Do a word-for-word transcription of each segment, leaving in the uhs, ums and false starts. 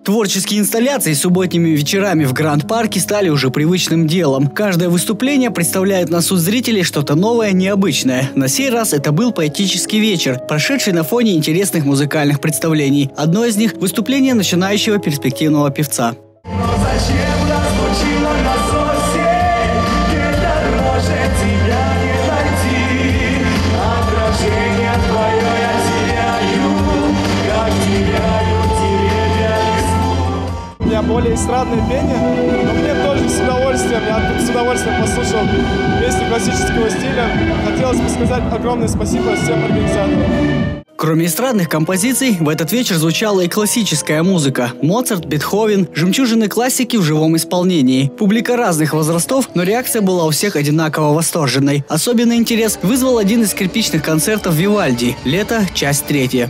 Творческие инсталляции субботними вечерами в Гранд-парке стали уже привычным делом. Каждое выступление представляет на суд зрителей что-то новое, необычное. На сей раз это был поэтический вечер, прошедший на фоне интересных музыкальных представлений. Одно из них – выступление начинающего перспективного певца. У меня более эстрадное пение, но мне тоже с удовольствием, я тут с удовольствием послушал песни классического стиля. Хотелось бы сказать огромное спасибо всем организаторам. Кроме эстрадных композиций, в этот вечер звучала и классическая музыка. Моцарт, Бетховен, жемчужины классики в живом исполнении. Публика разных возрастов, но реакция была у всех одинаково восторженной. Особенный интерес вызвал один из скрипичных концертов Вивальди «Лето. Часть третья».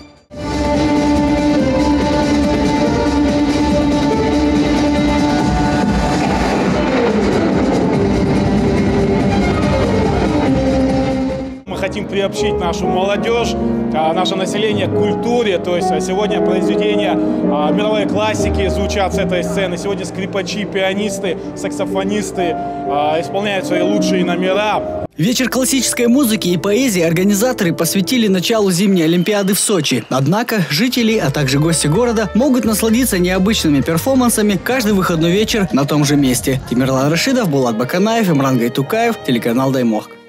Хотим приобщить нашу молодежь, наше население к культуре. То есть сегодня произведения мировой классики звучат с этой сцены. Сегодня скрипачи, пианисты, саксофонисты исполняют свои лучшие номера. Вечер классической музыки и поэзии организаторы посвятили началу зимней Олимпиады в Сочи. Однако жители, а также гости города могут насладиться необычными перформансами каждый выходной вечер на том же месте. Тимирлан Рашидов, Булат Баканаев, Имран Гайтукаев, телеканал Даймох.